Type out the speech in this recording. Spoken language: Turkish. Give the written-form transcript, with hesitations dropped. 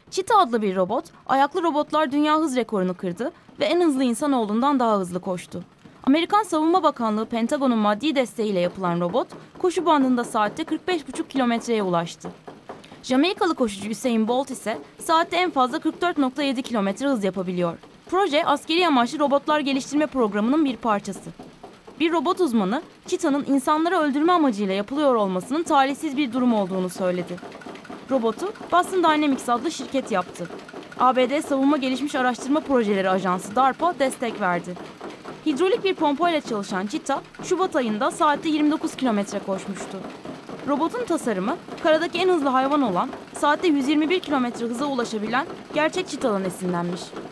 Cheetah adlı bir robot, ayaklı robotlar dünya hız rekorunu kırdı ve en hızlı insanoğlundan daha hızlı koştu. Amerikan Savunma Bakanlığı Pentagon'un maddi desteğiyle yapılan robot, koşu bandında saatte 45,5 kilometreye ulaştı. Jamaikalı koşucu Usain Bolt ise saatte en fazla 44,7 kilometre hız yapabiliyor. Proje, askeri amaçlı robotlar geliştirme programının bir parçası. Bir robot uzmanı, Cheetah'nın insanları öldürme amacıyla yapılıyor olmasının talihsiz bir durum olduğunu söyledi. Robotu Boston Dynamics adlı şirket yaptı. ABD Savunma Gelişmiş Araştırma Projeleri Ajansı DARPA destek verdi. Hidrolik bir pompayla çalışan Cheetah, Şubat ayında saatte 29 kilometre koşmuştu. Robotun tasarımı, karadaki en hızlı hayvan olan, saatte 121 kilometre hıza ulaşabilen gerçek Cheetah'dan esinlenmiş.